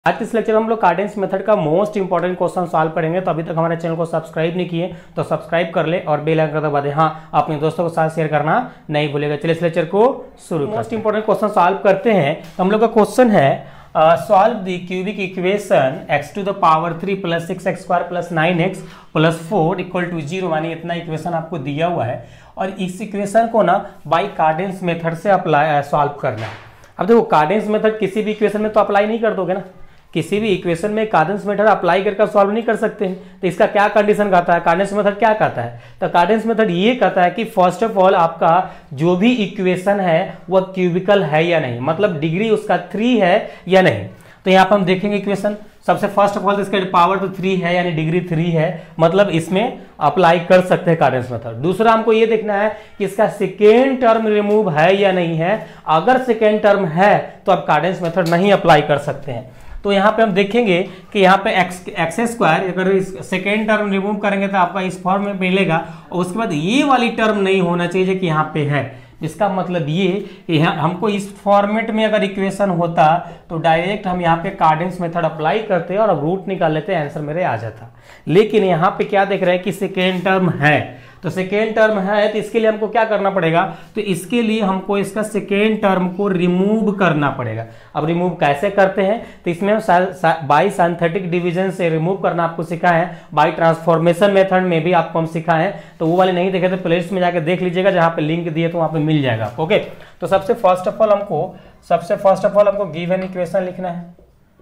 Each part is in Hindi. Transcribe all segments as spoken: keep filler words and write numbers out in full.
आज के इस लेक्चर में हम लोग कार्डेंस मेथड का मोस्ट इंपॉर्टेंट क्वेश्चन सॉल्व करेंगे। तो अभी तक हमारे चैनल को सब्सक्राइब नहीं किए तो सब्सक्राइब कर ले और बेल आइकन दबा दे। हाँ, अपने दोस्तों के साथ शेयर करना नहीं भूलेगा। चलिए इस लेक्चर को शुरू मोस्ट इंपॉर्टेंट क्वेश्चन सॉल्व करते हैं। तो हम लोग का क्वेश्चन है solve the cubic equation X to the power three plus six X square plus nine X plus four equal to zero. मानी इतना इक्वेशन आपको दिया हुआ है और इस इक्वेशन को ना बाई कार्डेंस मेथड से अप्लाई सॉल्व करना है। अब देखो, कार्डेंस मेथड किसी भी इक्वेशन में तो अप्लाई नहीं कर दोगे ना, किसी भी इक्वेशन में कार्डेंस मेथड अप्लाई करके सॉल्व नहीं कर सकते हैं। तो इसका क्या कंडीशन कहता है, कार्डेंस मेथड क्या कहता है? तो कार्डेंस मेथड ये कहता है कि फर्स्ट ऑफ ऑल आपका जो भी इक्वेशन है वह क्यूबिकल है या नहीं, मतलब डिग्री उसका थ्री है या नहीं। तो यहाँ पर हम देखेंगे इक्वेशन, सबसे फर्स्ट ऑफ ऑल तो इसका पावर तो थ्री है यानी डिग्री थ्री है, मतलब इसमें अप्लाई कर सकते हैं कार्डेंस मेथड। दूसरा हमको ये देखना है कि इसका सेकेंड टर्म रिमूव है या नहीं है। अगर सेकेंड टर्म है तो आप कार्डेंस मेथड नहीं अप्लाई कर सकते हैं। तो यहाँ पे हम देखेंगे कि यहाँ पे एक्स एक्स स्क्वायर अगर इस सेकेंड टर्म रिमूव करेंगे तो आपका इस फॉर्म में मिलेगा और उसके बाद ये वाली टर्म नहीं होना चाहिए कि यहाँ पे है। इसका मतलब ये कि हमको इस फॉर्मेट में अगर इक्वेशन होता तो डायरेक्ट हम यहाँ पे कार्डेंस मेथड अप्लाई करते और अब रूट निकाल लेते, आंसर मेरे आ जाता। लेकिन यहाँ पे क्या देख रहे हैं कि सेकेंड टर्म है, तो सेकेंड टर्म है तो इसके लिए हमको क्या करना पड़ेगा, तो इसके लिए हमको इसका सेकेंड टर्म को रिमूव करना पड़ेगा। अब रिमूव कैसे करते हैं, तो इसमें बाई सिंथेटिक डिवीजन से रिमूव करना आपको सिखा है, बाई ट्रांसफॉर्मेशन मेथड में भी आपको हम सिखा है। तो वो वाले नहीं देखे तो प्लेलिस्ट में जाकर देख लीजिएगा, जहां पे लिंक दिए तो वहां पे मिल जाएगा। ओके, तो सबसे फर्स्ट ऑफ ऑल हमको सबसे फर्स्ट ऑफ ऑल हमको गिवन इक्वेशन लिखना है।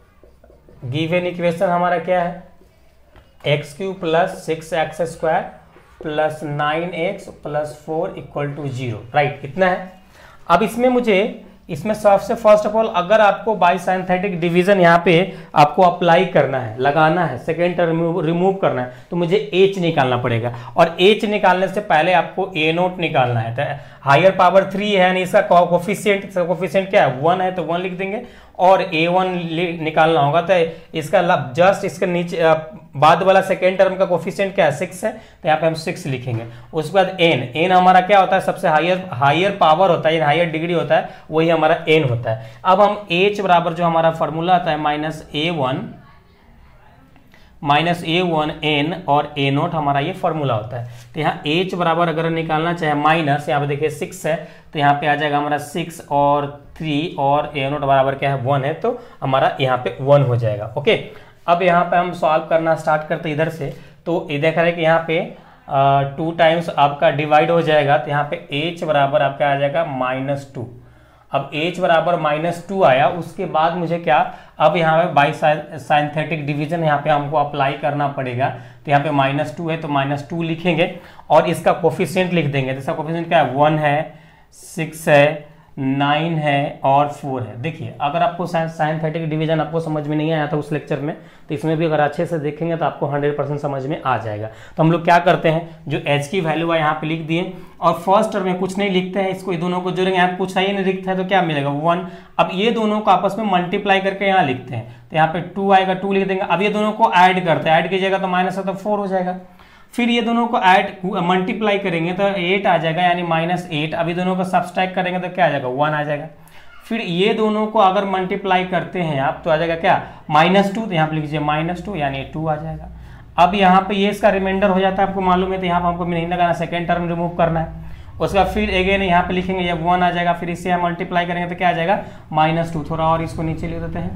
गिवन इक्वेशन हमारा क्या है, X cube plus six X square plus nine X plus four equal to zero, right, इतना है। अब इसमें मुझे इसमें सबसे फर्स्ट ऑफ ऑल अगर आपको बाई सिंथेटिक डिवीजन यहाँ पे आपको अप्लाई करना है, लगाना है, सेकेंड टर्म रिमूव करना है, तो मुझे एच निकालना पड़ेगा। और एच निकालने से पहले आपको ए नोट निकालना है। तो हायर पावर थ्री है यानी इसका कोफिशिएंट कोफिशिएंट क्या है, वन है तो वन लिख देंगे और ए वन निकालना होगा। तो इसका जस्ट इसके नीचे बाद वाला सेकेंड टर्म का कोफिशिएंट क्या है, सिक्स है, तो यहाँ पे हम सिक्स लिखेंगे। उसके बाद एन एन हमारा क्या होता है, सबसे हायर हायर पावर होता है, हायर डिग्री होता है, वही हमारा एन होता है। अब हम एच बराबर जो हमारा फॉर्मूला आता है minus A one minus A one N और ए नोट हमारा ये फॉर्मूला होता है। तो यहाँ एच बराबर अगर निकालना चाहे माइनस, यहाँ पे देखिए सिक्स है तो यहाँ पे आ जाएगा हमारा सिक्स और थ्री और ए नोट बराबर क्या है, वन है, तो हमारा यहाँ पे वन हो जाएगा। ओके, अब यहाँ पे हम सॉल्व करना स्टार्ट करते इधर से। तो ये देख रहे हैं कि यहाँ पे टू टाइम्स आपका डिवाइड हो जाएगा, तो यहाँ पे एच बराबर आपका आ जाएगा माइनस टू। अब h बराबर माइनस टू आया, उसके बाद मुझे क्या, अब यहाँ पे बाई सिंथेटिक डिवीजन यहाँ पे हमको अप्लाई करना पड़ेगा। तो यहाँ पे माइनस टू है तो माइनस टू लिखेंगे और इसका कोफिशिएंट लिख देंगे। तो इसका कोफिशिएंट क्या है, वन है, सिक्स है, नाइन है और फोर है। देखिए, अगर आपको सिंथेटिक डिवीजन आपको समझ में नहीं आया था उस लेक्चर में, तो इसमें भी अगर अच्छे से देखेंगे तो आपको हंड्रेड परसेंट समझ में आ जाएगा। तो हम लोग क्या करते हैं, जो h की वैल्यू है यहाँ पे लिख दिए और फर्स्ट टर्म में कुछ नहीं लिखते हैं, इसको दोनों को जोड़ेंगे। यहाँ कुछ नहीं लिखता है तो क्या मिलेगा, वन। अब ये दोनों को आपस में मल्टीप्लाई करके यहाँ लिखते हैं, तो यहाँ पे टू आएगा, टू लिख देंगे। अब ये दोनों को ऐड करते हैं, ऐड कीजिएगा तो माइनस है तो फोर हो जाएगा। फिर ये दोनों को ऐड मल्टीप्लाई करेंगे तो एट आ जाएगा यानी माइनस एट। अभी दोनों को सब्सट्रैक्ट करेंगे तो क्या आ जाएगा, वन आ जाएगा। फिर ये दोनों को अगर मल्टीप्लाई करते हैं आप तो आ जाएगा क्या, माइनस टू, तो यहाँ पे लिख लीजिए माइनस टू यानी टू आ जाएगा। अब यहाँ पे ये इसका रिमाइंडर हो जाता है, आपको मालूम है, तो यहाँ पे हमको नहीं लगाना, सेकेंड टर्म रिमूव करना है। उसके बाद फिर अगेन यहाँ पे लिखेंगे, जब वन आ जाएगा, फिर इससे हम मल्टीप्लाई करेंगे तो क्या आ जाएगा, माइनस टू। थोड़ा और इसको नीचे लिख देते हैं।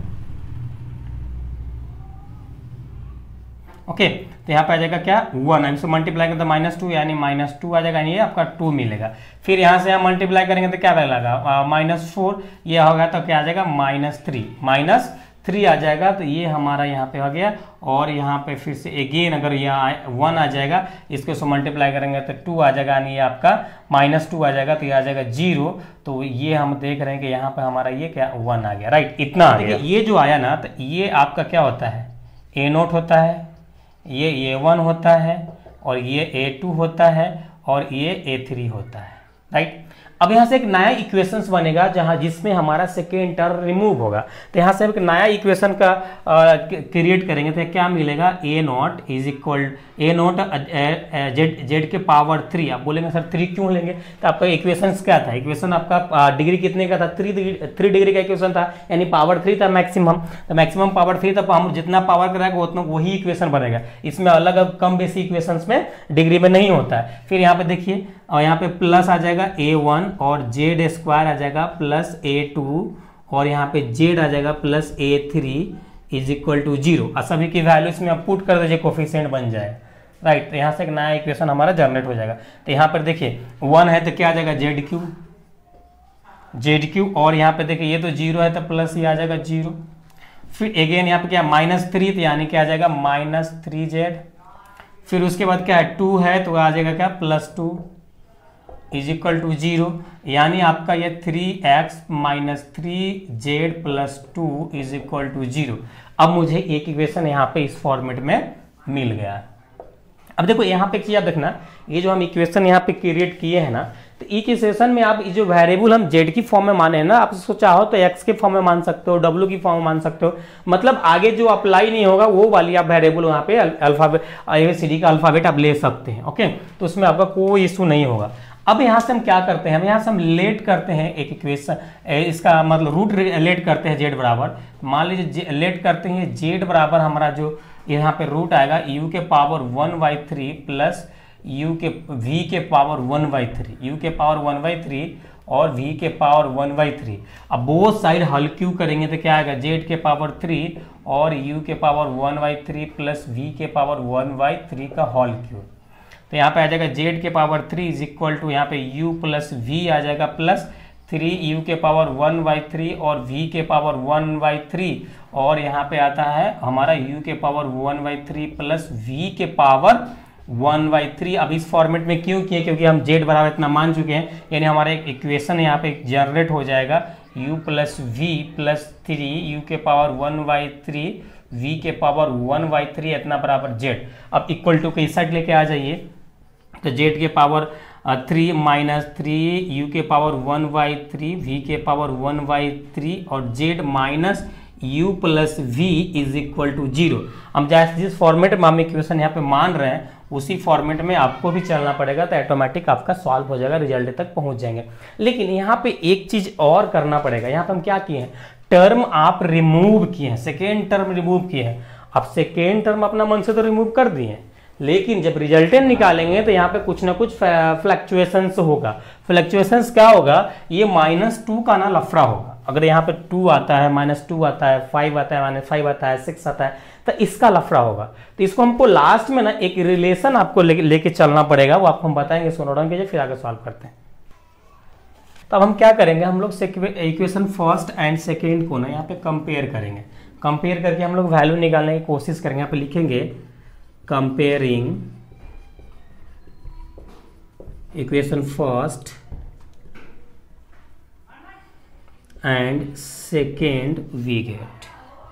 ओके, तो यहाँ पे आ जाएगा क्या, वन। इसको मल्टीप्लाई करेंगे तो माइनस टू यानी माइनस टू आ जाएगा, ये आपका टू मिलेगा। फिर यहाँ से हम मल्टीप्लाई करेंगे तो क्या लगेगा, माइनस फोर, ये होगा तो क्या आ जाएगा, माइनस थ्री, माइनस थ्री आ जाएगा। तो ये हमारा यहाँ पे हो गया। और यहाँ पे फिर से अगेन अगर यहाँ वन आ जाएगा, इसको से मल्टीप्लाई करेंगे तो टू आ जाएगा, यानी ये आपका माइनस टू आ जाएगा, तो ये आ जाएगा जीरो। तो ये हम देख रहे हैं कि यहाँ पे हमारा ये क्या, वन आ गया, राइट, इतना आ गया। ये जो आया ना, तो ये आपका क्या होता है, ए नोट होता है, ये ए वन होता है और ये ए टू होता है और ये ए थ्री होता है, राइट। अब यहाँ से एक नया इक्वेशंस बनेगा जहां जिसमें हमारा सेकेंड टर्म रिमूव होगा। तो यहाँ से एक नया इक्वेशन का क्रिएट करेंगे तो क्या मिलेगा, A naught is equal A naught Z Z के पावर थ्री। आप बोलेंगे सर थ्री क्यों लेंगे, तो आपका इक्वेशन क्या था, इक्वेशन आपका डिग्री कितने का था, थ्री थ्री डिग्री का इक्वेशन था, यानी पावर थ्री था मैक्सिमम। तो मैक्सिमम पावर थ्री था, हम जितना पावर कराएगा उतना वही इक्वेशन बनेगा। इसमें अलग अलग कम बेसी इक्वेशन में डिग्री में नहीं होता है। फिर यहाँ पे देखिए और यहाँ पे प्लस आ जाएगा ए वन और जेड स्क्वायर आ जाएगा प्लस ए टू और यहाँ पे जेड आ जाएगा plus A three is equal to zero. और सभी की वैल्यू इसमें आप पुट कर दीजिए, कोफिशिएंट बन जाए, राइट। तो यहाँ से एक नया इक्वेशन हमारा जनरेट हो जाएगा। तो यहाँ पर देखिए वन है तो क्या आ जाएगा जेड क्यू जेड क्यू और यहाँ पे देखिए ये तो जीरो है तो प्लस ये आ जाएगा जीरो। फिर अगेन यहाँ पे क्या माइनस थ्री तो यानी क्या आ जाएगा माइनस थ्री जेड। फिर उसके बाद क्या है टू है तो आ जाएगा क्या plus two is equal to zero, यानी आपका ये three X minus three Z plus two is equal to zero. अब मुझे एक इक्वेशन यहाँ पे इस फॉर्मेट में मिल गया। अब देखो यहाँ पे एक चीज आप देखना, ये जो हम इक्वेशन यहाँ पे क्रिएट किए हैं ना, तो एक इक्वेशन में आप जो वेरिएबल हम जेड की फॉर्म में माने हैं ना, आप इसको चाहो तो एक्स के फॉर्म में मान सकते हो, डब्ल्यू की फॉर्म में मान सकते हो, मतलब आगे जो अप्लाई नहीं होगा वो वाली आप वेरिएबल वहाँ पे अल्फाबेट एबीसीडी का अल्फाबेट आप ले सकते हैं, ओके। तो उसमें आपका कोई इशू नहीं होगा। अब यहाँ से हम क्या करते हैं, हम यहाँ से हम लेट करते हैं एक इक्वेशन, इसका मतलब रूट लेट करते हैं जेड बराबर, मान लीजिए लेट करते हैं जेड बराबर हमारा जो यहाँ पे रूट आएगा u के power one by three plus U के v के power one by three, U के पावर वन बाई थ्री और v के पावर वन बाई थ्री। अब बोथ साइड हल क्यू करेंगे तो क्या आएगा z के पावर थ्री और u के power one by three plus v के पावर वन बाई थ्री का होल क्यू। तो यहाँ पे आ जाएगा z के power three is equal to यहाँ पे u प्लस v आ जाएगा प्लस थ्री यू के पावर वन बाई थ्री और v के पावर वन बाई थ्री और यहाँ पे आता है हमारा u के power one by three plus v के पावर वन बाई थ्री। अब इस फॉर्मेट में क्यों किए, क्योंकि हम z बराबर इतना मान चुके हैं, यानी हमारा एक इक्वेशन यहाँ पे जनरेट हो जाएगा u plus V plus three U के power one by three v के पावर वन बाई थ्री इतना बराबर z। अब इक्वल टू के इस साइड लेके आ जाइए तो z के power three minus three U के power one by three V के पावर वन बाई थ्री और z minus u plus V is equal to zero. हम जैसे जिस फॉर्मेट में हम इक्वेशन यहाँ पे मान रहे हैं उसी फॉर्मेट में आपको भी चलना पड़ेगा, तो ऑटोमेटिक आपका सॉल्व हो जाएगा, रिजल्ट तक पहुंच जाएंगे। लेकिन यहाँ पे एक चीज और करना पड़ेगा, यहाँ पे हम क्या किए हैं, टर्म आप रिमूव किए हैं, सेकेंड टर्म रिमूव किए हैं। अब सेकेंड टर्म अपना मन से तो रिमूव कर दिए, लेकिन जब रिजल्टेंट निकालेंगे तो यहाँ पे कुछ ना कुछ फ्लक्चुएशंस होगा। फ्लक्चुएशंस क्या होगा, ये माइनस टू का ना लफड़ा होगा। अगर यहाँ पे टू आता है, माइनस टू आता है, फाइव आता है, माइनस फाइव आता है, सिक्स आता है, तो इसका लफड़ा होगा। तो इसको हमको लास्ट में ना एक रिलेशन आपको लेके लेके चलना पड़ेगा, वो आपको हम बताएंगे। सुनो डाउन कीजिए, फिर आगे सॉल्व करते हैं। तो अब हम क्या करेंगे, हम लोग इक्वेशन फर्स्ट एंड सेकेंड को ना यहाँ पे कंपेयर करेंगे। कंपेयर करके हम लोग वैल्यू निकालने की कोशिश करेंगे। यहाँ पे लिखेंगे comparing equation first and second we get,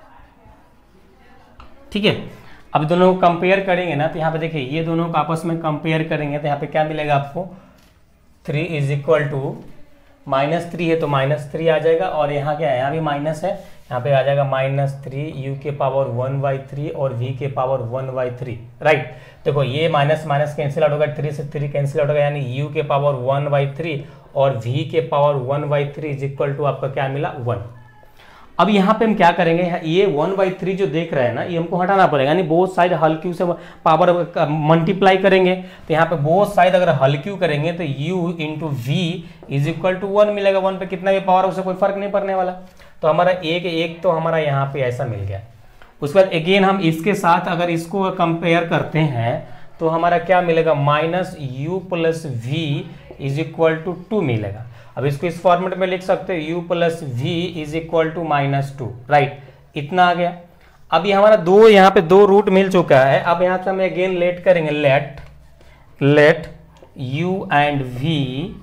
ठीक है। अब दोनों को कंपेयर करेंगे ना, तो यहाँ पे देखिए ये दोनों को आपस में कंपेयर करेंगे तो यहाँ पे क्या मिलेगा आपको, three is equal to minus three है तो माइनस थ्री आ जाएगा, और यहाँ क्या है, यहाँ भी माइनस है, यहाँ पे आ जाएगा माइनस थ्री यू के पावर वन बाई थ्री और वी के power one by three, right. देखो ये माइनस माइनस कैंसिल आउट होगा, थ्री से थ्री कैंसिल आउट होगा, यानी यू के पावर वन बाई थ्री और v के power one by three is equal to आपका क्या मिला, वन। अब यहाँ पे हम क्या करेंगे, ये वन बाई थ्री जो देख रहे हैं ना, ये हमको हटाना पड़ेगा, यानी बोथ साइड हल क्यू से पावर मल्टीप्लाई करेंगे। तो यहाँ पे बोथ साइड अगर हल क्यू करेंगे तो u into V is equal to one मिलेगा। वन पे कितना भी पावर उससे कोई फर्क नहीं पड़ने वाला। तो हमारा एक एक तो हमारा यहाँ पे ऐसा मिल गया। उसके बाद अगेन हम इसके साथ अगर इसको कंपेयर करते हैं तो हमारा क्या मिलेगा, minus U plus V is equal to two मिलेगा। अब इसको इस फॉर्मेट में लिख सकते हो, u plus V is equal to minus two, right. इतना आ गया। अब ये हमारा दो यहाँ पे दो रूट मिल चुका है। अब यहाँ से हम अगेन लेट करेंगे, let let u and v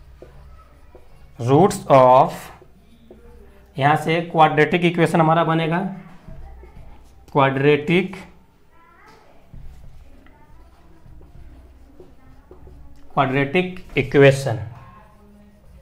roots of, यहाँ से क्वाड्रेटिक इक्वेशन हमारा बनेगा, quadratic quadratic equation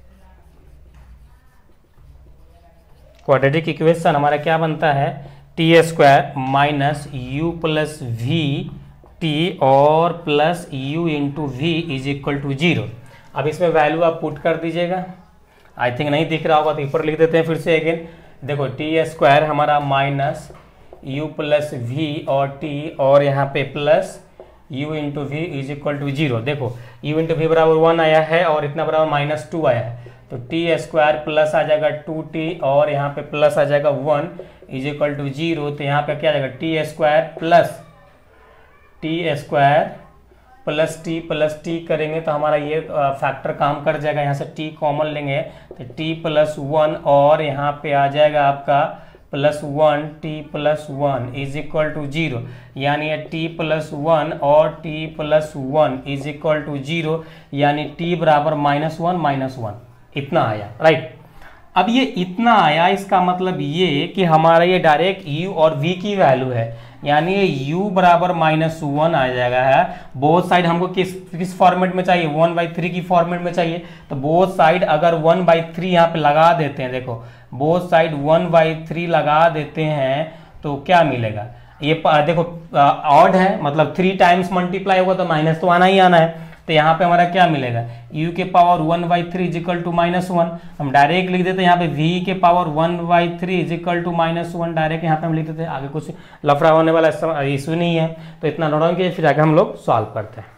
quadratic equation हमारा क्या बनता है, T square minus U plus V T और plus U into V is equal to zero. अब इसमें वैल्यू आप पुट कर दीजिएगा, आई थिंक नहीं दिख रहा होगा तो ऊपर लिख देते हैं फिर से अगेन। देखो टी स्क्वायर हमारा माइनस यू प्लस वी और टी और यहाँ पे plus u into V is equal to zero. देखो u इंटू वी बराबर वन आया है और इतना बराबर माइनस टू आया है, तो टी स्क्वायर प्लस आ जाएगा टू टी और यहाँ पे प्लस आ जाएगा one is equal to zero. तो यहाँ पे क्या आ जाएगा, T square plus T square plus T plus T करेंगे तो हमारा ये फैक्टर काम कर जाएगा। यहाँ से टी कॉमन लेंगे तो टी प्लस वन और यहाँ पे आ जाएगा आपका plus one T plus one is equal to zero, यानी टी प्लस वन और T plus one is equal to zero, यानी टी बराबर माइनस वन माइनस वन, इतना आया राइट। अब ये इतना आया, इसका मतलब ये कि हमारा ये डायरेक्ट u और v की वैल्यू है, यानी ये u बराबर माइनस वन आ जाएगा है। बोथ साइड हमको किस किस फॉर्मेट में चाहिए, वन बाई थ्री की फॉर्मेट में चाहिए, तो बोथ साइड अगर वन बाई थ्री यहाँ पे लगा देते हैं, देखो both side one by three लगा देते हैं तो क्या मिलेगा, ये देखो ऑड है मतलब थ्री टाइम्स मल्टीप्लाई होगा तो माइनस तो आना ही आना है। तो यहाँ पे हमारा क्या मिलेगा, u के power one by three is equal to minus one, हम डायरेक्ट लिख देते हैं यहाँ पे v के power one by three is equal to minus one, direct यहाँ पे हम लिख देते हैं, आगे कुछ लफड़ा होने वाला इशू नहीं है। तो इतना नोट डाउन किया, फिर आगे हम लोग सॉल्व करते हैं।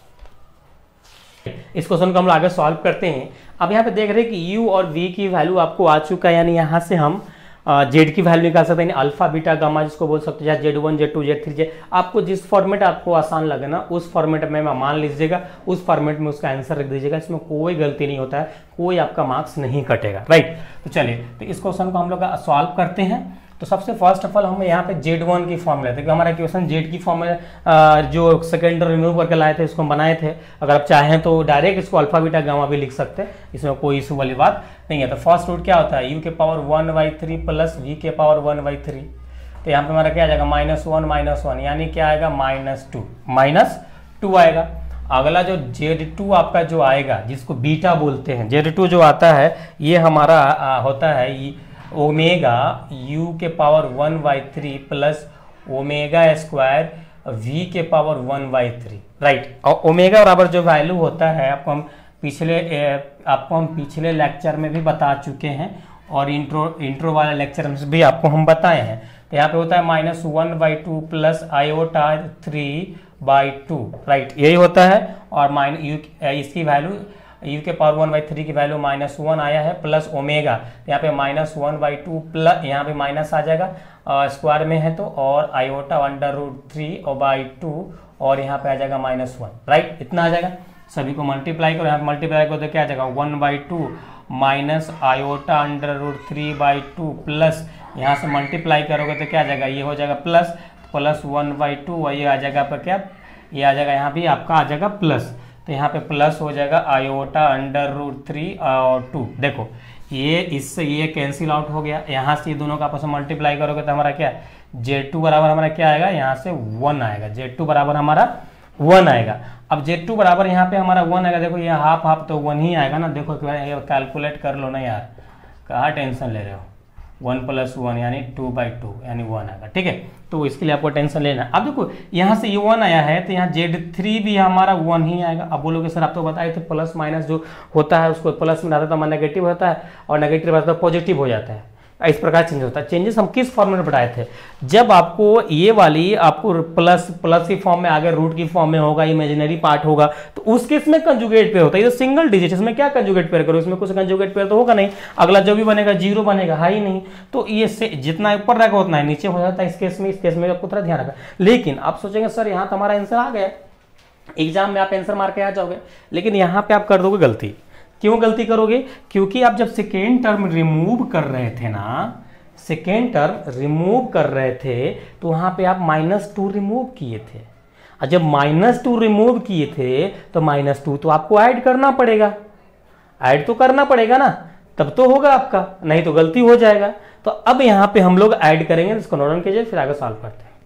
इस क्वेश्चन को हम लोग आगे सॉल्व करते हैं। अब यहाँ पे देख रहे हैं कि u और v की वैल्यू आपको आ चुका है, यानी यहाँ से हम जेड की वैल्यू निकाल सकते हैं, अल्फा बीटा गामा जिसको बोल सकते हैं, Z one Z two Z three Z, आपको जिस फॉर्मेट आपको आसान लगे ना उस फॉर्मेट में मान लीजिएगा, उस फॉर्मेट में उसका आंसर रख दीजिएगा, इसमें कोई गलती नहीं होता है, कोई आपका मार्क्स नहीं कटेगा राइट। तो चलिए तो इस क्वेश्चन को हम लोग सॉल्व करते हैं। तो सबसे फर्स्ट ऑफ ऑल हम यहाँ पे जेड वन की फॉर्म लेते हैं, हमारा क्वेश्चन जेड की फॉर्म में जो सेकेंड रिमूव करके लाए थे इसको बनाए थे। अगर आप चाहें तो डायरेक्ट इसको अल्फा बीटा गामा भी लिख सकते हैं, इसमें कोई इशू वाली बात नहीं है। तो फर्स्ट रूट क्या होता है, यू के power one by three plus V के पावर वन बाई थ्री, तो यहाँ पे हमारा क्या आ जाएगा माइनस वन माइनस वन, यानी क्या आएगा माइनस टू माइनस टू आएगा। अगला जो जेड टू आपका जो आएगा जिसको बीटा बोलते हैं, जेड टू जो आता है ये हमारा आ, होता है ओमेगा u के power one by three plus omega square v के power one by three right. और ओमेगा बराबर जो वैल्यू होता है आपको हम पिछले आपको हम पिछले लेक्चर में भी बता चुके हैं और इंट्रो इंट्रो वाले लेक्चर में भी आपको हम बताए हैं। तो यहाँ पे होता है minus one by two plus iota three by two right, यही होता है। और माइन यू इसकी वैल्यू u के पावर वन बाई थ्री की वैल्यू माइनस वन आया है प्लस ओमेगा, यहाँ पे minus one by two plus यहाँ पे माइनस आ जाएगा स्क्वायर में है तो, और आयोटा अंडर रूट थ्री और बाई टू और यहाँ पे आ जाएगा माइनस वन राइट, इतना आ जाएगा। सभी को मल्टीप्लाई करो, यहाँ पे मल्टीप्लाई करो तो क्या आ जाएगा one by two minus iota under root three by two plus यहाँ से मल्टीप्लाई करोगे तो क्या आ जाएगा, ये हो जाएगा plus plus one by two और ये आ जाएगा आपका क्या, ये आ जाएगा यहाँ भी आपका आ जाएगा प्लस, तो यहाँ पे प्लस हो जाएगा आयोटा अंडर रूट थ्री और टू। देखो ये इससे ये कैंसिल आउट हो गया, यहाँ से ये दोनों का आपस में मल्टीप्लाई करोगे तो हमारा क्या जेड टू बराबर हमारा क्या आएगा, यहाँ से वन आएगा, जेड टू बराबर हमारा वन आएगा। अब जेड टू बराबर यहाँ पे हमारा वन आएगा, देखो ये हाफ हाफ तो वन ही आएगा ना, देखो कैलकुलेट कर लो ना यार, कहाँ टेंशन ले रहे हो, वन प्लस वन यानी टू बाई टू यानी वन आएगा ठीक है। तो इसके लिए आपको टेंशन लेना है। अब देखो यहाँ से ये वन आया है तो यहाँ जेड थ्री भी हमारा वन ही आएगा। अब बोलोगे सर आप तो बताए थे प्लस माइनस जो होता है उसको प्लस में डालता तो हमारा नेगेटिव होता है और नेगेटिव रहता है पॉजिटिव हो जाता है, इस प्रकार चेंज होता है। चेंजेस हम किस फॉर्म में बताए थे, जब आपको ये वाली आपको प्लस प्लस की फॉर्म में आगे रूट की फॉर्म में होगा, इमेजिनरी पार्ट होगा तो उस केस में कंजुगेट पेयर होता है। ये तो सिंगल डिजिट, इसमें क्या कंजुगेट पेयर करो, इसमें कुछ कंजुगेट पेयर तो होगा नहीं, अगला जो भी बनेगा जीरो बनेगा, है ही नहीं। तो ये से जितना ऊपर रहेगा उतना ही नीचे हो जाता है इस केस में। इस केस में आपको थोड़ा ध्यान रखना। लेकिन आप सोचेंगे सर यहाँ तो हमारा आंसर आ गया, एग्जाम में आप आंसर मार के आ जाओगे, लेकिन यहाँ पे आप कर दोगे गलती। क्यों गलती करोगे, क्योंकि आप जब सेकेंड टर्म रिमूव कर रहे थे ना, सेकेंड टर्म रिमूव कर रहे थे तो वहां पे आप माइनस टू रिमूव किए थे, और जब माइनस टू रिमूव किए थे तो माइनस टू तो आपको ऐड करना पड़ेगा, ऐड तो करना पड़ेगा ना, तब तो होगा आपका, नहीं तो गलती हो जाएगा। तो अब यहां पे हम लोग ऐड करेंगे, इसको नोट डाउन कीजिए, फिर आगे सॉल्व करते हैं।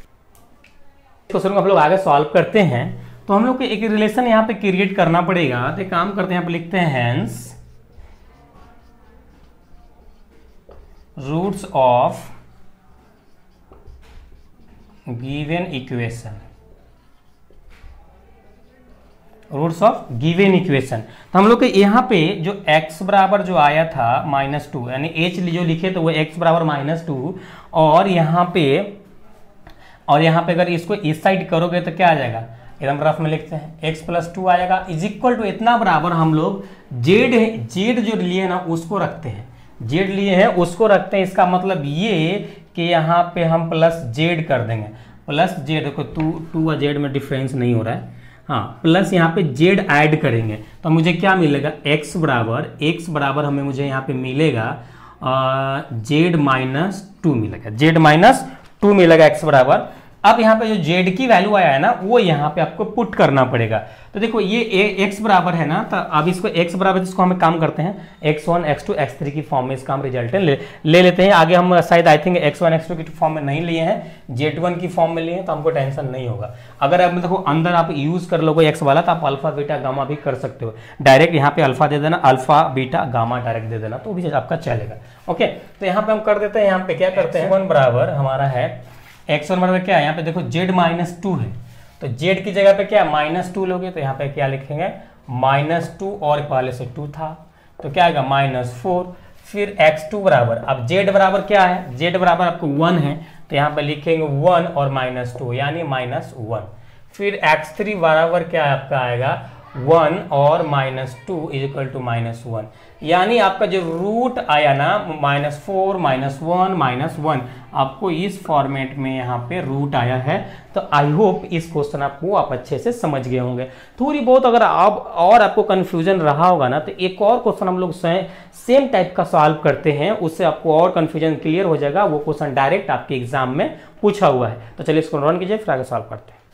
क्वेश्चन को हम लोग आगे सॉल्व करते हैं तो हम लोग को एक रिलेशन यहाँ पे क्रिएट करना पड़ेगा। तो एक काम करते हैं, यहाँ पे लिखते हैं hence roots of given equation, roots of given equation. तो हम लोग के यहाँ पे जो x बराबर जो आया था माइनस टू, यानी h जो लिखे तो वो x बराबर माइनस टू, और यहाँ पे और यहाँ पे अगर इसको इस साइड करोगे तो क्या आ जाएगा, एकदम रफ में लिखते हैं x प्लस टू आएगा इज इक्वल टू इतना बराबर हम लोग जेड जेड जो लिए है ना उसको रखते हैं, जेड लिए हैं उसको रखते हैं। इसका मतलब ये कि यहाँ पे हम प्लस जेड कर देंगे, प्लस जेड, देखो टू टू और जेड में डिफरेंस नहीं हो रहा है, हाँ प्लस यहाँ पे जेड ऐड करेंगे तो मुझे क्या मिलेगा, x बराबर x बराबर हमें मुझे यहाँ पे मिलेगा जेड माइनस टू मिलेगा, जेड माइनस टू मिलेगा x बराबर। अब यहाँ पे जो z की वैल्यू आया है ना वो यहाँ पे आपको पुट करना पड़ेगा। तो देखो ये x बराबर है ना, तो अब इसको x बराबर इसको हम काम करते हैं X one X two X three की फॉर्म में इसका हम रिजल्टेंट ले, ले लेते हैं। आगे हम शायद I think X one X two की फॉर्म में नहीं लिए हैं, जेड वन की फॉर्म में लिए हैं, तो हमको टेंशन नहीं होगा। अगर आप देखो अंदर आप यूज कर लोगे x वाला तो आप अल्फा बीटा गामा भी कर सकते हो, डायरेक्ट यहाँ पे अल्फा दे देना, अल्फा बीटा गामा डायरेक्ट दे देना तो भी आपका चलेगा। ओके, तो यहाँ पे हम कर देते हैं, यहाँ पे क्या करते हैं, वन बराबर हमारा है एक्स वन बराबर क्या है, यहाँ पे देखो जेड माइनस टू है, तो जेड की जगह पे क्या माइनस टू लोगे तो यहाँ पे क्या लिखेंगे माइनस टू, और पहले से टू था तो क्या आएगा माइनस फोर। फिर एक्स टू बराबर, अब जेड बराबर क्या है, जेड बराबर आपको वन है तो यहाँ पे लिखेंगे वन और माइनस टू यानी माइनस वन। फिर एक्स थ्री बराबर क्या आपका आएगा वन और minus two is equal to minus one, यानी आपका जो रूट आया ना minus four minus one minus one, आपको इस फॉर्मेट में यहाँ पे रूट आया है। तो आई होप इस क्वेश्चन आपको आप अच्छे से समझ गए होंगे। थोड़ी बहुत अगर आप और आपको कंफ्यूजन रहा होगा ना तो एक और क्वेश्चन हम लोग सेम टाइप का सॉल्व करते हैं, उससे आपको और कंफ्यूजन क्लियर हो जाएगा। वो क्वेश्चन डायरेक्ट आपके एग्जाम में पूछा हुआ है। तो चलिए इसको रन कीजिए, फिर आगे सॉल्व करते हैं।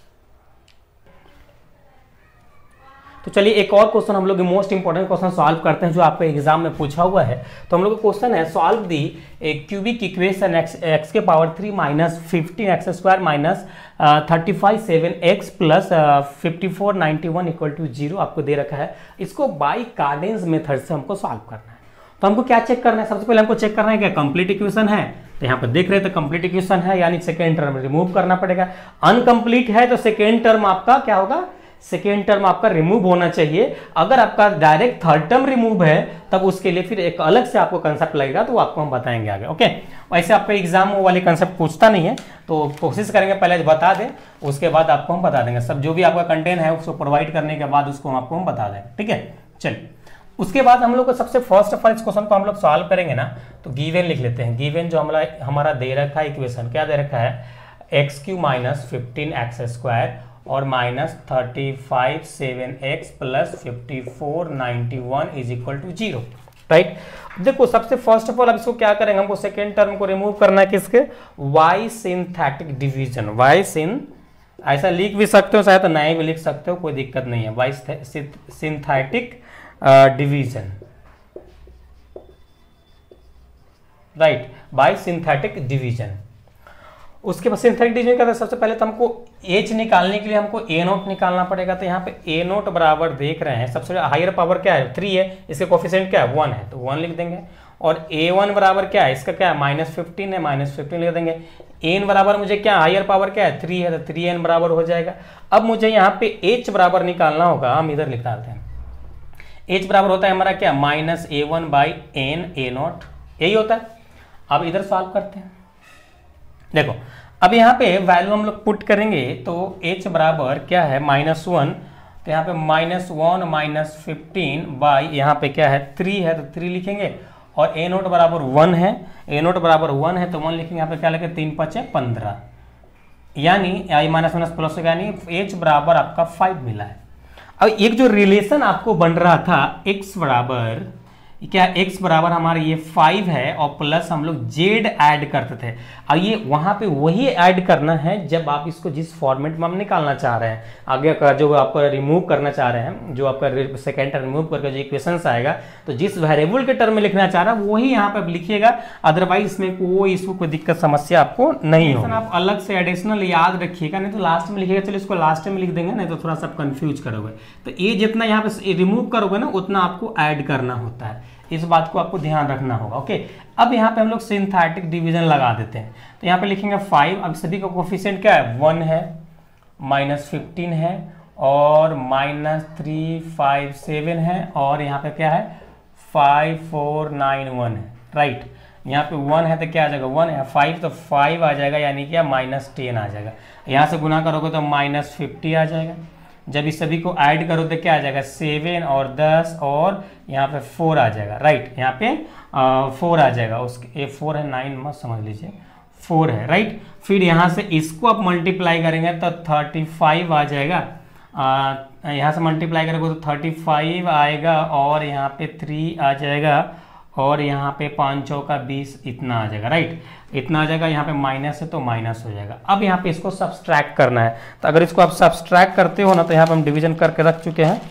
तो चलिए एक और क्वेश्चन हम लोग मोस्ट इंपोर्टेंट क्वेश्चन सॉल्व करते हैं जो आपके एग्जाम में पूछा हुआ है। तो हम लोग का क्वेश्चन है solve the cubic equation X X के power three minus fifteen X square minus thirty five seven X plus fifty four ninety one equal to zero आपको दे रखा है। इसको बाई कार्डेंस मेथड से हमको सॉल्व करना है। तो हमको क्या चेक करना है, सबसे पहले हमको चेक करना है क्या कंप्लीट इक्वेशन है, तो यहाँ पर देख रहे हैं तो कंप्लीट इक्वेशन है यानी सेकेंड टर्म रिमूव करना पड़ेगा। अनकंप्लीट है तो सेकेंड टर्म आपका क्या होगा, सेकेंड टर्म आपका रिमूव होना चाहिए। अगर आपका डायरेक्ट थर्ड टर्म रिमूव है तब उसके लिए फिर एक अलग से आपको कंसेप्ट लगेगा, तो आपको हम बताएंगे आगे। ओके, वैसे आपका एग्जाम वो वाले कंसेप्ट पूछता नहीं है तो कोशिश करेंगे पहले बता दें, उसके बाद आपको हम बता देंगे। सब जो भी आपका कंटेंट है उसको प्रोवाइड करने के बाद उसको आपको हम बता देंगे। ठीक है, चलिए उसके बाद हम लोग को सबसे फर्स्ट ऑफ ऑल इस क्वेश्चन को हम लोग सॉल्व करेंगे ना, तो गिवन लिख लेते हैं। गिवन जो हमारा हमारा दे रखा है इक्वेशन, क्या दे रखा है, X cube minus fifteen X square और minus thirty five seven X plus fifty four ninety one is equal to zero. Right, देखो सबसे फर्स्ट ऑफ ऑल अब इसको क्या करेंगे, हमको सेकेंड टर्म को रिमूव करना है किसके, वाई सिंथेटिक डिवीजन। वाई सिन ऐसा लिख भी सकते हो, शायद नए भी लिख सकते हो, कोई दिक्कत नहीं है। By synthetic division, right, by synthetic division. उसके बाद सिंथेटिक डिवीजन का सबसे पहले तो हमको एच निकालने के लिए हमको ए नोट निकालना पड़ेगा। तो यहाँ पे ए नोट बराबर देख रहे हैं, सबसे हायर पावर क्या है, थ्री है, इसके कोफिशिएंट क्या है, वन है, तो वन लिख देंगे। और ए वन बराबर क्या है, इसका क्या है, माइनस फिफ्टीन है, माइनस फिफ्टीन लिख देंगे। एन बराबर मुझे क्या, हायर पावर क्या है, थ्री है, तो थ्री एन बराबर हो जाएगा। अब मुझे यहाँ पे एच बराबर निकालना होगा, हम इधर लिख डालते हैं। एच बराबर होता है हमारा क्या, minus A one by N A naught, यही होता है। अब इधर सॉल्व करते हैं। देखो अब यहाँ पे वैल्यू हम लोग पुट करेंगे तो h बराबर क्या है, माइनस वन, तो यहाँ पे minus one minus fifteen by यहाँ पे क्या है, थ्री है, तो थ्री लिखेंगे। और ए नोट बराबर वन है, ए नोट बराबर वन है तो वन लिखेंगे। यहाँ पे क्या लिखे, तीन पचे पंद्रह, यानी आई माइनस माइनस प्लस हो गया, यानी h बराबर आपका फाइव मिला है। अब एक जो रिलेशन आपको बन रहा था x बराबर क्या, x बराबर हमारा ये फाइव है और प्लस हम लोग z ऐड करते थे। अब ये वहां पे वही ऐड करना है जब आप इसको जिस फॉर्मेट में हम निकालना चाह रहे हैं, आगे का जो आप रिमूव करना चाह रहे हैं, जो आपका सेकेंड टर्म रिमूव करके जो इक्वेशंस आएगा, तो जिस वेरिएबल के टर्म में लिखना चाह रहा है वही यहाँ पे लिखिएगा। अदरवाइज इसमें कोई इसको कोई दिक्कत समस्या आपको नहीं होगी। आप अलग से एडिशनल याद रखिएगा, नहीं तो लास्ट में लिखिएगा, चलो इसको लास्ट में लिख देंगे, नहीं तो थोड़ा सा कंफ्यूज करोगे। तो ये जितना यहाँ पे रिमूव करोगे ना उतना आपको ऐड करना होता है, इस बात को आपको ध्यान रखना होगा। ओके, अब यहाँ पे हम लोग सिंथेटिक डिवीजन लगा देते हैं, तो यहाँ पे लिखेंगे फाइव। अब सभी का कोफिशिएंट क्या है, वन है, माइनस फिफ्टीन है, और माइनस थ्री फाइव सेवन है, और यहाँ पे क्या है, फाइव फोर नाइन वन है, राइट। यहाँ पे वन है तो क्या आ जाएगा, वन है, फाइव तो फाइव आ जाएगा, यानी क्या माइनस टेन आ जाएगा। यहाँ से गुना करोगे तो माइनस फिफ्टी आ जाएगा। जब इस सभी को ऐड करो तो क्या आ जाएगा, सेवन और दस, और यहाँ पे फोर आ जाएगा, राइट। यहाँ पे फोर आ जाएगा, उसके ये फोर है, नाइन मत समझ लीजिए, फोर है, राइट। फिर यहाँ से इसको आप मल्टीप्लाई करेंगे तो थर्टी फाइव आ जाएगा। आ, यहाँ से मल्टीप्लाई करोगे तो थर्टी फाइव आएगा, और यहाँ पे थ्री आ जाएगा, और यहाँ पे पाँच चौ का बीस, इतना आ जाएगा, राइट। इतना आ जाएगा। यहाँ पे माइनस है तो माइनस हो जाएगा। अब यहाँ पे इसको सब्सट्रैक्ट करना है, तो अगर इसको आप सब्सट्रैक्ट करते हो ना, तो यहाँ पे हम डिवीजन करके रख चुके हैं।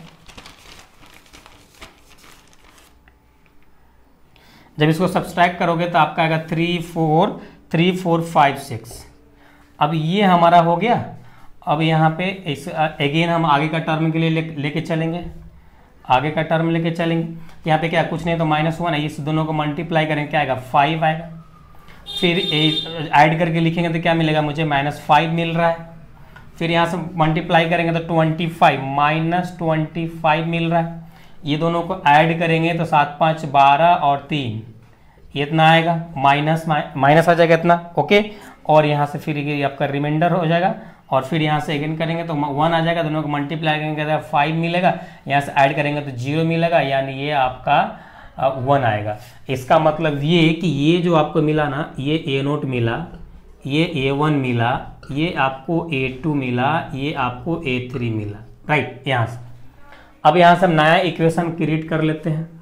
जब इसको सब्सट्रैक्ट करोगे तो आपका आएगा three four three four five six. अब ये हमारा हो गया। अब यहाँ पे इस अगेन हम आगे का टर्म के लिए ले, लेके चलेंगे, आगे का टर्म लेके चलेंगे। यहाँ पे क्या कुछ नहीं तो माइनस वन है, इस दोनों को मल्टीप्लाई करेंगे क्या आएगा, फाइव आएगा। फिर ऐड करके लिखेंगे तो क्या मिलेगा, मुझे माइनस फाइव मिल रहा है। फिर यहाँ से मल्टीप्लाई करेंगे तो twenty five minus twenty five मिल रहा है। ये दोनों को ऐड करेंगे तो सात पाँच बारह और तीन, इतना आएगा, माइनस माइनस आ जाएगा इतना, ओके। और यहाँ से फिर ये आपका रिमाइंडर हो जाएगा, और फिर यहाँ से अगेन करेंगे तो वन आ जाएगा, दोनों को मल्टीप्लाई करेंगे तो फाइव मिलेगा, यहाँ से ऐड करेंगे तो जीरो मिलेगा, यानी ये आपका वन आएगा। इसका मतलब ये कि ये जो आपको मिला ना, ये ए नोट मिला, ये ए वन मिला, ये आपको ए टू मिला, ये आपको ए थ्री मिला, राइट। यहाँ से अब यहाँ से हम नया इक्वेशन क्रिएट कर लेते हैं।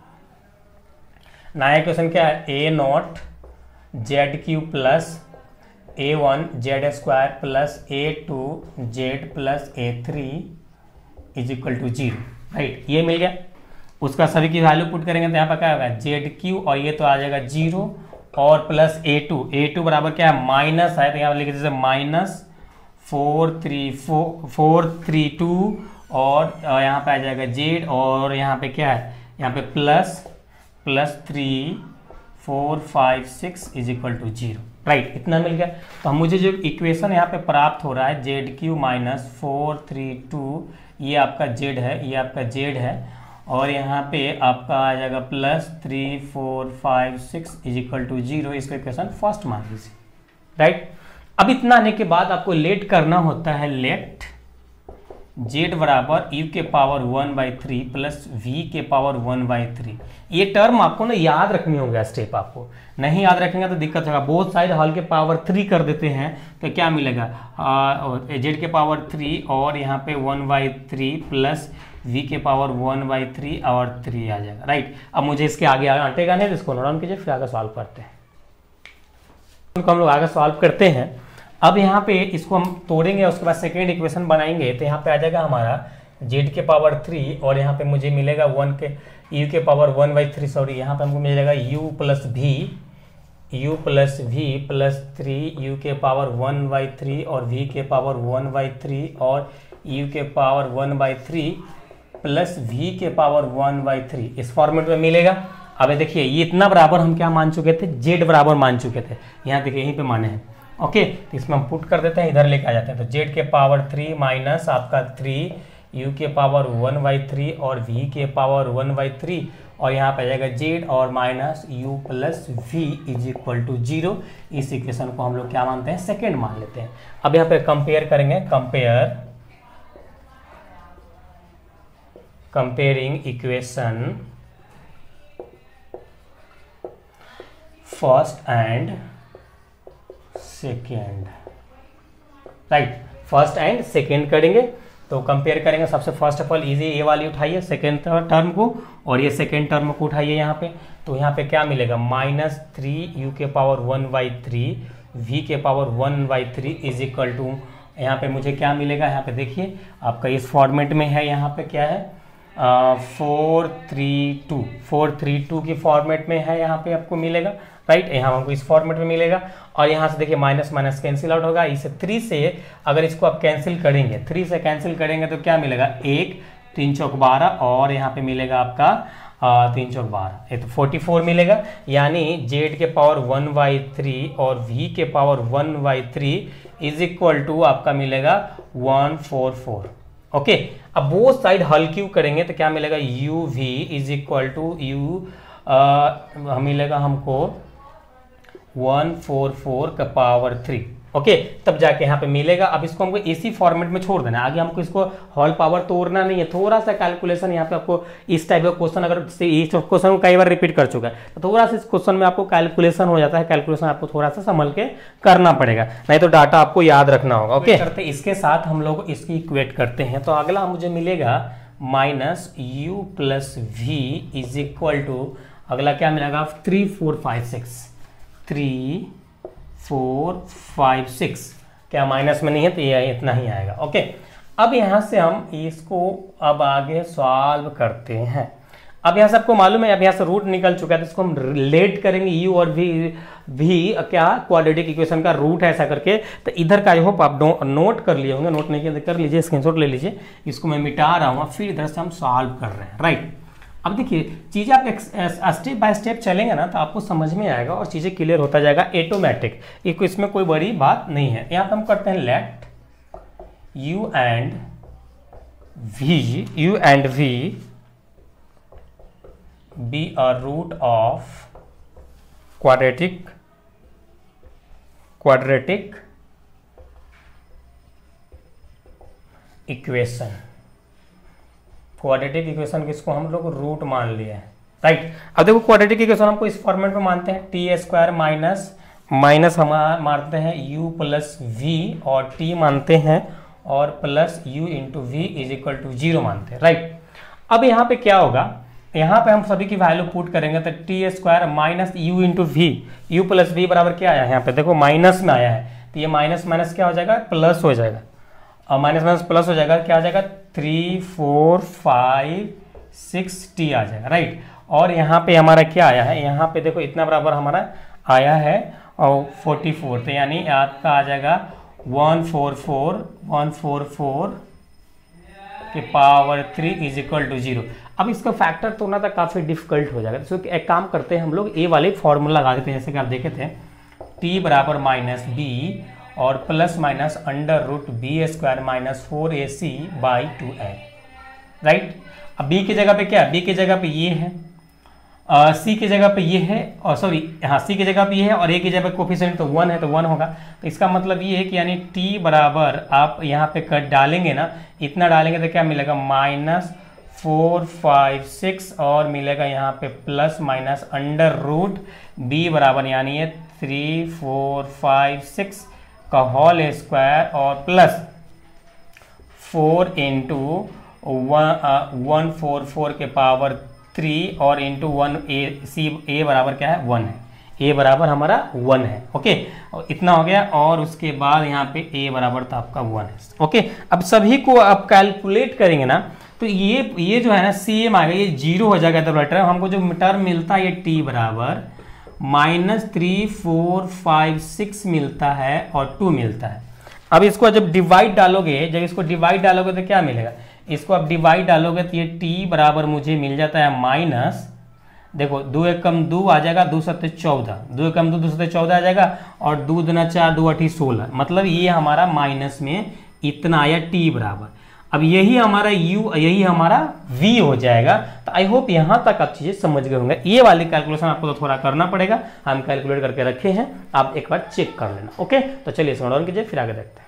नया इक्वेशन क्या है, A naught Z cube plus A one Z square plus A two Z plus A three is equal to zero, right. ये मिल गया। उसका सभी की वैल्यू पुट करेंगे तो यहाँ पर क्या होगा, जेड क्यू, और ये तो आ जाएगा जीरो, और plus A two, A two बराबर क्या है, माइनस है, तो यहाँ पर लिख दीजिए minus four three four four three two, और यहाँ पे आ जाएगा जेड, और यहाँ पे क्या है, यहाँ पे plus plus three four five six is equal to zero, right. इतना मिल गया। तो मुझे जो इक्वेशन यहाँ पे प्राप्त हो रहा है, Z cube minus four three two, ये आपका जेड है, ये आपका जेड है, और यहाँ पे आपका आ जाएगा plus three four five six is equal to zero. इसका इक्वेशन फर्स्ट मान लीजिए, राइट। अब इतना आने के बाद आपको लेट करना होता है, लेट जेड बराबर यू के power one by three plus V के पावर वन बाई थ्री। ये टर्म आपको ना याद रखनी होगा, स्टेप आपको नहीं याद रखेंगे तो दिक्कत होगा। बोथ साइड हॉल के पावर थ्री कर देते हैं तो क्या मिलेगा, जेड के पावर थ्री, और यहाँ पे one by three plus V के पावर वन बाई थ्री, और थ्री आ जाएगा, राइट। अब मुझे इसके आगे आंटेगा नहीं, तो इसको नोट डाउन कीजिए, फिर आगे सॉल्व करते हैं। उनको हम लोग आगे सॉल्व करते हैं। अब यहाँ पे इसको हम तोड़ेंगे, उसके बाद सेकेंड इक्वेशन बनाएंगे, तो यहाँ पे आ जाएगा हमारा जेड के पावर थ्री, और यहाँ पे मुझे मिलेगा वन के यू के power one by three, sorry यहाँ पे हमको मिलेगा यू प्लस भी U plus V plus three U के पावर वन बाई थ्री, और वी के पावर वन बाई थ्री, और यू के power one by three plus V के पावर वन बाई थ्री, इस फॉर्मेट में मिलेगा। अब देखिए ये इतना बराबर हम क्या मान चुके थे, जेड बराबर मान चुके थे, यहाँ देखिए यहीं पे माने हैं, ओके। तो इसमें हम पुट कर देते हैं, इधर लेके आ जाते हैं। तो जेड के पावर थ्री माइनस आपका थ्री यू के पावर वन बाई थ्री, और वी के पावर वन बाई थ्री, और यहाँ पे आ जाएगा जेड और minus U plus V is equal to zero. इस इक्वेशन को हम लोग क्या मानते हैं, सेकेंड मान लेते हैं। अब यहाँ पे कंपेयर करेंगे, compare comparing equation first and second, right. First and second करेंगे तो कंपेयर करेंगे। सबसे first of all easy A वाली उठाइए सेकेंड टर्म को, और ये सेकेंड टर्म को उठाइए यहाँ पे। तो यहाँ पे क्या मिलेगा, माइनस थ्री यू के power one by three V के power one by three is equal to, यहाँ पे मुझे क्या मिलेगा, यहाँ पे देखिए आपका इस फॉर्मेट में है, यहाँ पे क्या है four three two four three two की फॉर्मेट में है, यहाँ पे आपको मिलेगा, राइट। यहाँ हमको इस फॉर्मेट में मिलेगा, और यहाँ से देखिए माइनस माइनस कैंसिल आउट होगा। इसे थ्री से अगर इसको आप कैंसिल करेंगे, थ्री से कैंसिल करेंगे तो क्या मिलेगा, एक तीन चौक बारह, और यहाँ पे मिलेगा आपका तीन चौक बारह, ये तो फोर्टी फोर मिलेगा। यानी जेड के पावर वन बाई थ्री और वी के power one by three is equal to आपका मिलेगा वन फोर फोर। ओके, अब वो साइड हल क्यू करेंगे तो क्या मिलेगा, U V is equal to U मिलेगा हमको वन फोर फोर का पावर थ्री। ओके, तब जाके यहाँ पे मिलेगा। अब इसको हमको इसी फॉर्मेट में छोड़ देना है, आगे हमको इसको होल पावर तोड़ना नहीं है। थोड़ा सा कैलकुलेशन यहाँ पे आपको इस टाइप का क्वेश्चन, अगर इस क्वेश्चन को कई बार रिपीट कर चुका है तो थोड़ा सा इस क्वेश्चन में आपको कैलकुलेशन हो जाता है। कैलकुलेशन आपको थोड़ा सा संभल के करना पड़ेगा, नहीं तो डाटा आपको याद रखना होगा। ओके, करते इसके साथ हम लोग इसकी इक्वेट करते हैं। तो अगला मुझे मिलेगा minus U plus V is equal to, अगला क्या मिलेगा, three four five six, three four five six, क्या माइनस में नहीं है तो ये इतना ही आएगा। ओके, अब यहाँ से हम इसको अब आगे सॉल्व करते हैं। अब यहाँ से आपको मालूम है, अब यहाँ से रूट निकल चुका है तो इसको हम रिलेट करेंगे, यू और वी भी क्या क्वाड्रेटिक इक्वेशन का रूट है ऐसा करके। तो इधर का आई होप आप नोट कर लिए होंगे, नोट नहीं किया तो कर लीजिए, स्क्रीनशॉट ले लीजिए। इसको मैं मिटा रहा हूँ, फिर इधर से हम सॉल्व कर रहे हैं। राइट, अब देखिए चीज़ें आप स्टेप बाय स्टेप चलेंगे ना तो आपको समझ में आएगा और चीज़ें क्लियर होता जाएगा ऑटोमेटिक, एक इसमें कोई बड़ी बात नहीं है। यहाँ पे हम करते हैं let u and v, u and v be a root of quadratic quadratic equation. Quadratic equation किसको हम लोग रूट मान लिए हैं। राइट, अब देखो क्वाड्रेटिक इक्वेशन हमको इस फॉर्मेट में मानते हैं, टी स्क्वायर माइनस माइनस हम मानते हैं u प्लस वी और t मानते हैं और plus u into V is equal to zero मानते हैं। राइट, अब यहाँ पे क्या होगा, यहाँ पे हम सभी की वैल्यू पुट करेंगे तो T square minus U into V, U plus V बराबर क्या आया है, यहाँ पे देखो माइनस में आया है तो ये माइनस माइनस क्या हो जाएगा, प्लस हो जाएगा, और माइनस माइनस प्लस हो जाएगा, क्या आ जाएगा, three four five six T आ जाएगा। राइट, और यहाँ पे हमारा क्या आया है, यहाँ पे देखो इतना बराबर हमारा आया है और फोर्टी फोर, तो यानी आपका आ जाएगा one four four one four four के power three is equal to zero. अब इसका फैक्टर तोड़ना तो काफ़ी डिफिकल्ट हो जाएगा, तो एक काम करते हैं हम लोग ए वाले फॉर्मूला लगा देते हैं, जैसे कि आप देखे थे टी बराबर माइनस बी और plus minus under root B square minus four A C by two A. Right, अब बी की जगह पे क्या है, बी की जगह पे ये है, सी की जगह पे ये है, और सॉरी हाँ सी की जगह पे ये है और ए की जगह पे कोफिशिएंट तो वन है तो वन होगा। तो इसका मतलब ये है कि यानी टी बराबर आप यहाँ पे कट डालेंगे ना, इतना डालेंगे तो क्या मिलेगा, माइनस फोर फाइव सिक्स और मिलेगा यहाँ पे plus minus under root B बराबर यानी ये थ्री फोर फाइव सिक्स का होल स्क्वायर और plus four into one four four के पावर थ्री और into one A C A बराबर क्या है, वन है, ए बराबर हमारा वन है। ओके, इतना हो गया और उसके बाद यहाँ पे ए बराबर तो आपका वन है। ओके, अब सभी को आप कैलकुलेट करेंगे ना तो ये ये जो है ना सी एम आएगा, ये जीरो हो जाएगा तो टर्म हमको जो टर्म मिलता है ये टी बराबर minus three four five six मिलता है और टू मिलता है। अब इसको जब डिवाइड डालोगे, जब इसको डिवाइड डालोगे तो क्या मिलेगा, इसको आप डिवाइड डालोगे तो ये टी बराबर मुझे मिल जाता है माइनस, देखो दो एक कम दो आ जाएगा, दो सत्ते चौदह, दो एक कम दो दो सत्ते चौदह आ जाएगा और दो दुना चार, दो अठी सोलह, मतलब ये हमारा माइनस में इतना आया टी बराबर। अब यही हमारा u, यही हमारा v हो जाएगा। तो आई होप यहाँ तक आप चीजें समझ गए होंगे। ये वाली कैलकुलेशन आपको तो थोड़ा करना पड़ेगा, हम कैलकुलेट करके रखे हैं, आप एक बार चेक कर लेना। ओके, तो चलिए इसको डाउन कीजिए फिर आगे देखते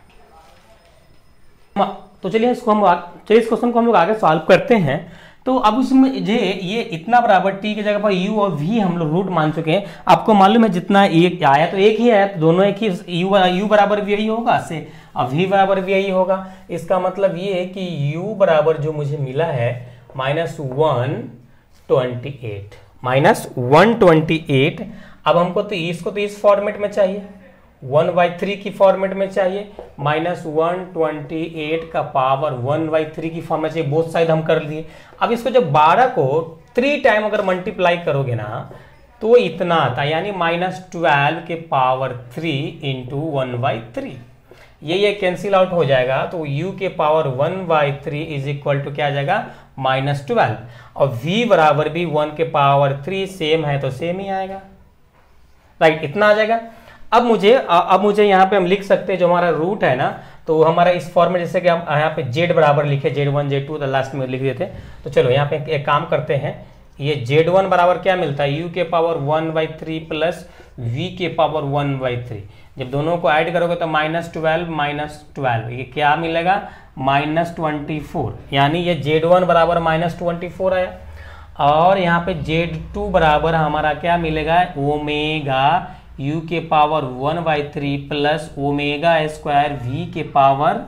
हैं। तो चलिए इसको हम चलिए इस क्वेश्चन को हम लोग आगे सॉल्व करते हैं। तो अब उसमें ये ये इतना बराबर टी की जगह पर u और v हम लोग रूट मान चुके हैं। आपको मालूम है जितना एक आया तो एक ही आया, तो दोनों एक ही, u u बराबर v ही होगा से, अब v बराबर v ही होगा। इसका मतलब ये है कि u बराबर जो मुझे मिला है minus one twenty eight, minus one twenty eight. अब हमको तो इसको तो इस फॉर्मेट में चाहिए, वन बाई थ्री की फॉर्मेट में चाहिए, माइनस वन ट्वेंटी एट का पावर वन बाई थ्री की फॉर्मेट चाहिए, बोथ साइड हम कर लिए। अब इसको जब बारह को थ्री टाइम अगर मल्टीप्लाई करोगे ना तो इतना आता है, यानी माइनस ट्वेल्व के power three into one by three. ये ये कैंसिल आउट हो जाएगा, तो u के power one by three is equal to क्या आ जाएगा माइनस ट्वेल्व, और v बराबर भी वन के पावर थ्री सेम है तो सेम ही आएगा, राइट, इतना आ जाएगा। अब मुझे अब मुझे यहाँ पे हम लिख सकते हैं जो हमारा रूट है ना, तो हमारा इस फॉर्म में जैसे कि हम यहाँ पे z बराबर लिखे जेड वन जेड टू तो लास्ट में लिख देते हैं। तो चलो यहाँ पे एक काम करते हैं, ये जेड वन बराबर क्या मिलता है u के power one by three plus V के पावर वन बाई थ्री, जब दोनों को ऐड करोगे तो माइनस ट्वेल्व माइनस ट्वेल्व, ये क्या मिलेगा माइनस ट्वेंटी फोर, यानी ये जेड वन बराबर माइनस ट्वेंटी फोर आया। और यहाँ पे जेड टू बराबर हमारा क्या मिलेगा ओमेगा u के power one by three plus omega square v के पावर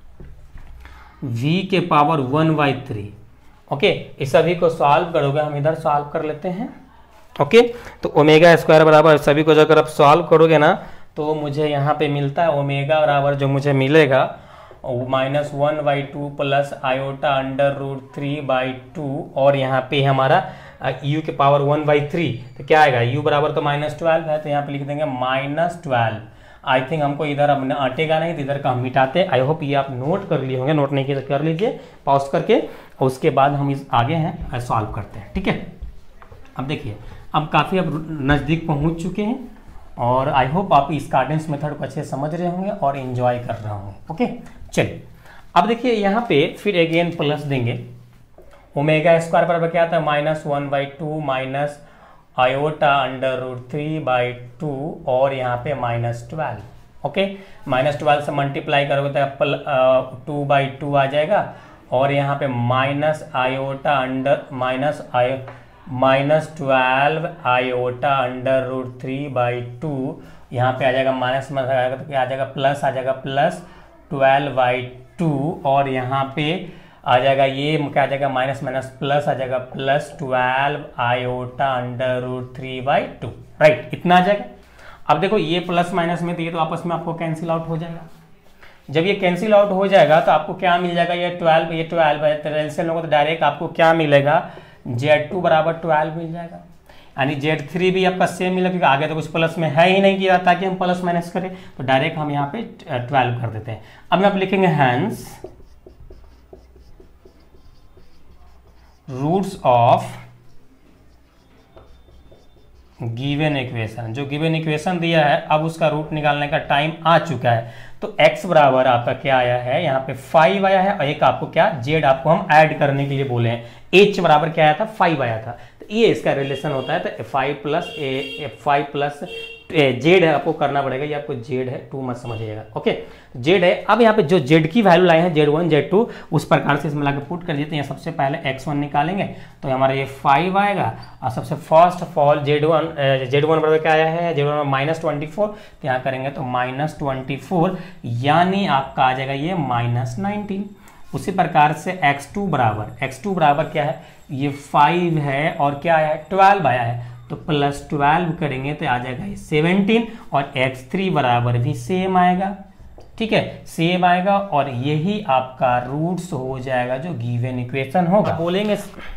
v के power one by three. Okay, इस सभी को सॉल्व करोगे, हम इधर सॉल्व कर लेते हैं। ओके, तो ओमेगा स्क्वायर बराबर सभी को जो अगर आप सॉल्व करोगे ना तो मुझे यहाँ पे मिलता है ओमेगा बराबर जो मुझे मिलेगा minus one by two plus iota under root three by two, और यहाँ पे हमारा u के पावर वन बाई थ्री, तो क्या आएगा u बराबर तो माइनस ट्वेल्व है, तो यहाँ पे लिख देंगे माइनस ट्वेल्व। आई थिंक हमको इधर अब अटेगा नहीं, तो इधर का हम मिटाते। आई होप ये आप नोट कर लिए होंगे, नोट नहीं किया तो कर लीजिए पॉज करके, और उसके बाद हम इस आगे हैं सॉल्व करते हैं। ठीक है, अब देखिए अब काफ़ी अब नज़दीक पहुँच चुके हैं, और आई होप आप इस कार्डेंस मेथड को अच्छे समझ रहे होंगे और एंजॉय कर रहे होंगे। ओके, चलिए अब देखिए यहाँ पे फिर अगेन प्लस देंगे, ओमेगा स्क्वायर बराबर क्या आता है minus one by two minus iota under root three by two, और यहाँ पे minus twelve. Okay, minus twelve से मल्टीप्लाई करोगे तो टू बाई टू आ जाएगा, और यहाँ पे माइनस आयोटा अंडर माइनस आयो minus twelve iota under root three by two, यहाँ पे आ जाएगा माइनस में आएगा तो क्या आ जाएगा प्लस आ जाएगा प्लस ट्वेल्व बाई टू, और यहाँ पे आ जाएगा ये क्या आ जाएगा माइनस माइनस प्लस आ जाएगा plus twelve iota under root three by two, right, इतना आ जाएगा। अब देखो ये प्लस माइनस में तो ये तो आपस में आपको कैंसिल आउट हो जाएगा। जब ये कैंसिल आउट हो जाएगा तो आपको क्या मिल जाएगा, ये ट्वेल्व ये ट्वेल्व है, तो एलसीएम लोगों तो डायरेक्ट आपको क्या मिलेगा जेड टू बराबर ट्वेल्व मिल जाएगा, यानी जेड थ्री भी आपका सेम मिलेगा, क्योंकि आगे तो कुछ प्लस में है ही नहीं किया ताकि हम प्लस माइनस करें, तो डायरेक्ट हम यहाँ पे ट्वेल्व कर देते हैं। अब आप लिखेंगे hence roots of given equation, जो गिवन इक्वेशन दिया है अब उसका रूट निकालने का टाइम आ चुका है। तो x बराबर आपका क्या आया है, यहाँ पे फाइव आया है, और एक आपको क्या z आपको हम ऐड करने के लिए बोले हैं, h बराबर क्या आया था फाइव आया था, तो ये इसका रिलेशन होता है। तो five plus A five plus Z है आपको करना पड़ेगा, ये आपको जेड है, टू मत समझिएगा। ओके, जेड है। अब यहाँ पे जो जेड की वैल्यू लाए हैं जेड वन जेड टू, उस प्रकार से इसमें लाके पुट कर देते हैं। सबसे पहले एक्स वन निकालेंगे तो हमारा ये फाइव आएगा, और सबसे first of all Z one Z one बराबर क्या आया है, Z one minus twenty four, तो यहाँ करेंगे तो माइनस ट्वेंटी फोर, यानी आपका आ जाएगा ये माइनस नाइनटीन। उसी प्रकार से एक्स टू बराबर एक्स टू बराबर क्या है, ये फाइव है और क्या आया है ट्वेल्व आया है, तो प्लस ट्वेल्व करेंगे तो आ जाएगा ये सेवनटीन, और एक्स थ्री बराबर भी सेम आएगा। ठीक है, सेम आएगा, और यही आपका रूट्स हो जाएगा जो गिवन इक्वेशन होगा। बोलेंगे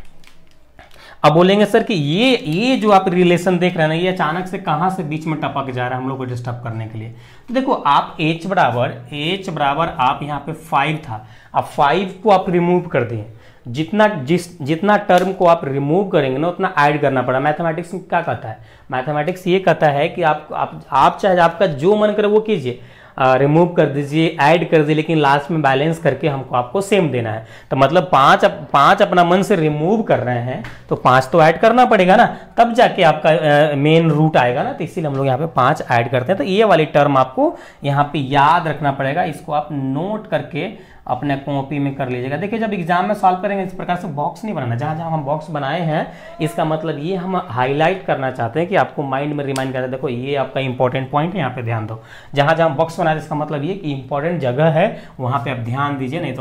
अब बोलेंगे सर कि ये ये जो आप रिलेशन देख रहे हैं ना, ये अचानक से कहाँ से बीच में टपक जा रहा है हम लोग को डिस्टर्ब करने के लिए। तो देखो आप h बराबर h बराबर आप यहाँ पे फाइव था, अब फाइव को आप रिमूव कर दिए, जितना जिस जितना टर्म को आप रिमूव करेंगे ना उतना ऐड करना पड़ा। मैथमेटिक्स में क्या कहता है, मैथमेटिक्स ये कहता है कि आप आप, आप चाहे आपका जो मन करे वो कीजिए, रिमूव कर दीजिए, ऐड कर दीजिए, लेकिन लास्ट में बैलेंस करके हमको आपको सेम देना है। तो मतलब पांच पांच अपना मन से रिमूव कर रहे हैं तो पांच तो ऐड करना पड़ेगा ना, तब जाके आपका मेन रूट आएगा ना, तो इसीलिए हम लोग यहाँ पे पांच ऐड करते हैं। तो ये वाली टर्म आपको यहाँ पे याद रखना पड़ेगा, इसको आप नोट करके अपने कॉपी में कर लीजिएगा। देखिए जब एग्जाम में सॉल्व करेंगे इस प्रकार से बॉक्स नहीं बनाना, जहाँ जहाँ हम बॉक्स बनाए हैं इसका मतलब ये हम हाईलाइट करना चाहते हैं कि आपको माइंड में रिमाइंड करना, देखो ये आपका इंपॉर्टेंट पॉइंट है, यहाँ पे ध्यान दो। जहाँ जहाँ बॉक्स बनाए इसका मतलब ये कि इंपॉर्टेंट जगह है वहाँ पे आप ध्यान दीजिए, नहीं तो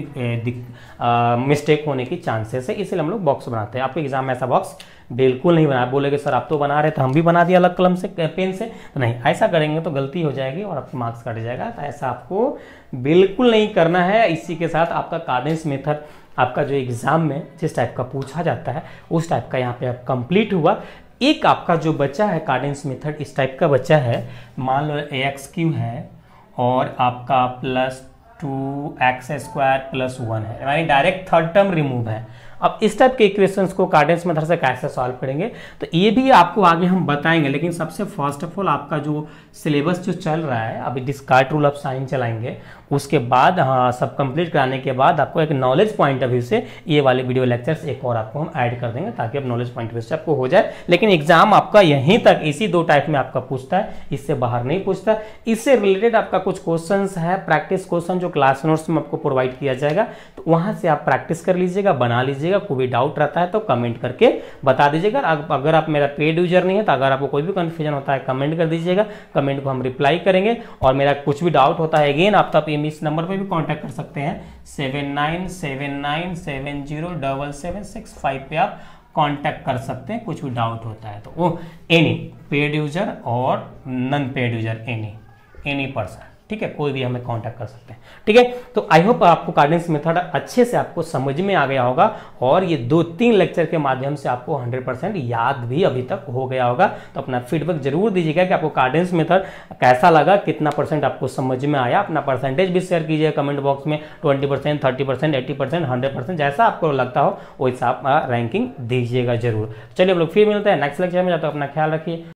आपका मिस्टेक होने की चांसेस है, इसलिए हम लोग बॉक्स बनाते हैं। आपको एग्जाम में ऐसा बॉक्स बिल्कुल नहीं बना, बोलेगे सर आप तो बना रहे थे हम भी बना दिया अलग कलम से पेन से, तो नहीं, ऐसा करेंगे तो गलती हो जाएगी और आपके मार्क्स कट जाएगा। तो ऐसा आपको बिल्कुल नहीं करना है। इसी के साथ आपका कार्डेंस मेथड आपका जो एग्जाम में जिस टाइप का पूछा जाता है उस टाइप का यहाँ पे आप कंप्लीट हुआ। एक आपका जो बच्चा है कार्डेंस मेथड इस टाइप का बच्चा है, मान लो ए एक्स क्यू है और आपका plus two X square plus one है, यानी डायरेक्ट थर्ड टर्म रिमूव है। अब इस टाइप के इक्वेशंस को कार्टेशियन मेथड से कैसे सॉल्व करेंगे तो ये भी आपको आगे हम बताएंगे, लेकिन सबसे फर्स्ट ऑफ ऑल आपका जो सिलेबस जो चल रहा है, अभी डिस्कार्ड रूल ऑफ साइन चलाएंगे, उसके बाद हाँ सब कंप्लीट कराने के बाद आपको एक नॉलेज पॉइंट ऑफ व्यू से ये वाले वीडियो लेक्चर्स एक और आपको हम ऐड कर देंगे, ताकि अब नॉलेज पॉइंट ऑफ व्यू से आपको हो जाए। लेकिन एग्जाम आपका यहीं तक इसी दो टाइप में आपका पूछता है, इससे बाहर नहीं पूछता। इससे रिलेटेड आपका कुछ क्वेश्चंस है, प्रैक्टिस क्वेश्चन जो क्लास नोट्स में आपको प्रोवाइड किया जाएगा, तो वहां से आप प्रैक्टिस कर लीजिएगा, बना लीजिएगा। कोई भी डाउट रहता है तो कमेंट करके बता दीजिएगा। अगर आप मेरा पेड यूजर नहीं है तो अगर आपको कोई भी कंफ्यूजन होता है कमेंट कर दीजिएगा, कमेंट को हम रिप्लाई करेंगे। और मेरा कुछ भी डाउट होता है अगेन आप तब इस नंबर पर भी कांटेक्ट कर सकते हैं, seven nine seven nine seven zero double seven six five पे आप कांटेक्ट कर सकते हैं कुछ भी डाउट होता है तो। वो एनी पेड यूजर और non paid user, any any person, ठीक है, कोई भी हमें कांटेक्ट कर सकते हैं, ठीक है। तो आई होप आपको कार्टेशियन मेथड अच्छे से आपको समझ में आ गया होगा, और ये दो तीन लेक्चर के माध्यम से आपको हंड्रेड परसेंट याद भी अभी तक हो गया होगा। तो अपना फीडबैक जरूर दीजिएगा कि आपको कार्टेशियन मेथड कैसा लगा, कितना परसेंट आपको समझ में आया। अपना परसेंटेज भी शेयर कीजिएगा कमेंट बॉक्स में, twenty percent thirty percent eighty percent hundred percent जैसा आपको लगता हो वैसा आप रैंकिंग दीजिएगा जरूर। चलिए हम लोग फिर मिलते हैं नेक्स्ट लेक्चर में, जब तक अपना ख्याल रखिए।